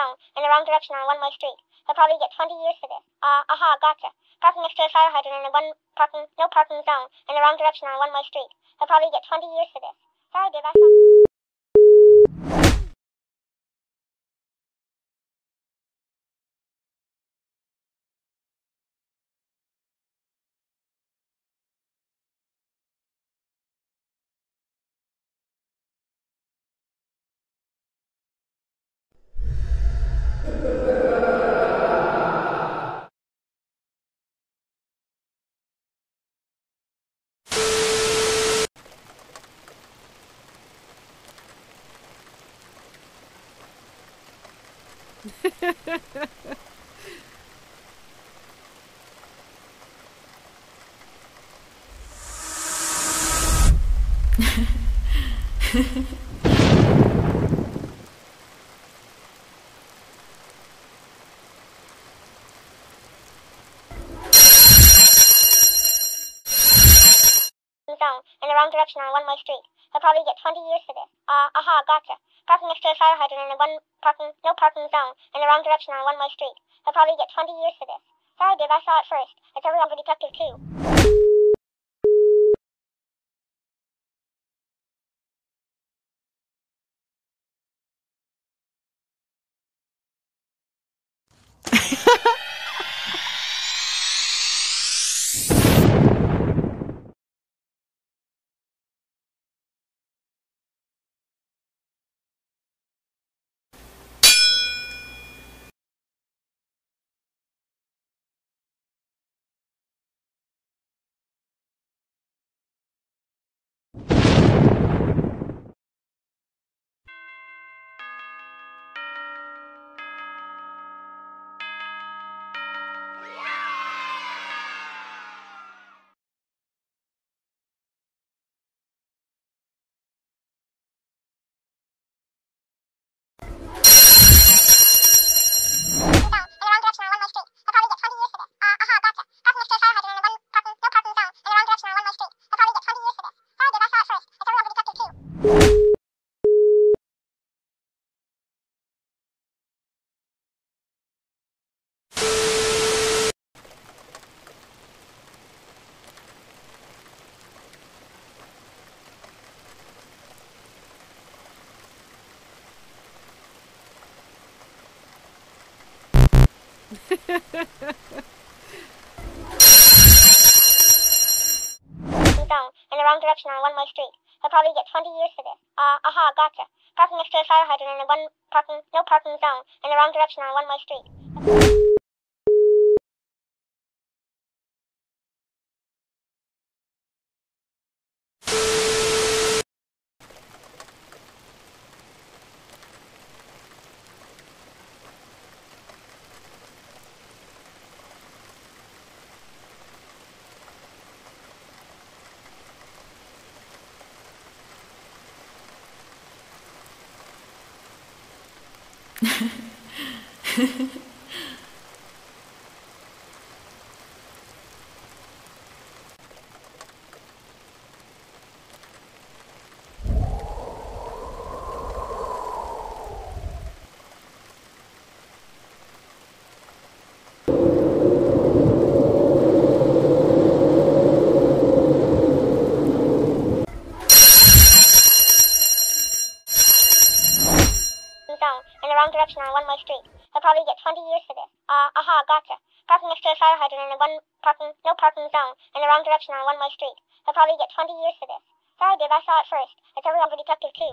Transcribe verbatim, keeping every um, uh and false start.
zone in the wrong direction on a one-way street. He'll probably get twenty years for this. Uh, aha, gotcha. Parking next to a fire hydrant in a one parking, no parking zone in the wrong direction on a one-way street. He'll probably get twenty years for this. Sorry, Dib, I saw... zone in the wrong direction on a one-way street. He'll probably get twenty years for this. Uh, aha, gotcha. Parking next to a fire hydrant in a one parking, no parking zone in the wrong direction on a one-way street. He'll probably get twenty years for this. Sorry, Dib, I saw it first. It's a real detective too. Zone in the wrong direction on a one-way street. He'll probably get twenty years for this. Uh, aha, gotcha. Parking next to a fire hydrant in a one parking, no parking zone in the wrong direction on a one-way street. Zone in the wrong direction on a one-way street. He'll probably get twenty years for this. Uh, aha, gotcha. Parking next to a fire hydrant in a one parking, no parking zone in the wrong direction on a one-way street. He'll probably get twenty years for this. Sorry, Dib, I saw it first. It's a real detective too.